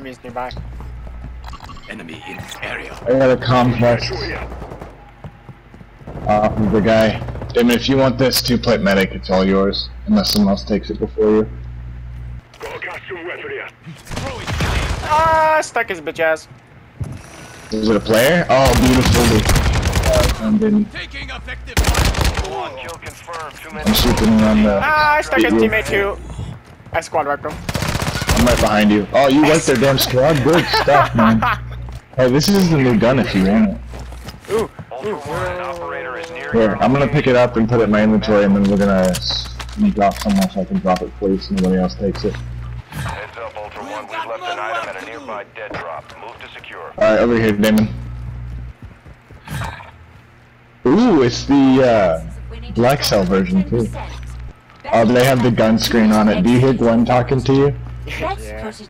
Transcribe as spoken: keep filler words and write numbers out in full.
Enemies nearby. Enemy in area. I got a complex. Uh, the guy. Damon, if you want this two-plate medic, it's all yours. Unless someone else takes it before you. Ah, stuck his bitch ass. Is it a player? Oh, beautiful. Uh, and then Taking effective. One kill confirmed. Two I'm shooting on the. Ah, I stuck his teammate too. I squad wiped him. I'm right behind you. Oh, you wiped their damn squad? Good stuff, man. Hey, this is the new gun if you want it. Ooh. Ultra One, an operator is near Here, your I'm gonna pick it up and put it in my inventory, and then we're gonna sneak off somewhere so I can drop it for you so nobody else takes it. Heads up, Ultra One. We've left an item at a nearby dead drop. Move to secure. Alright, over here, Damon. Ooh, it's the uh, Black Cell version, too. Oh, they have the gun screen on it. Do you hear Glenn talking to you? Yeah.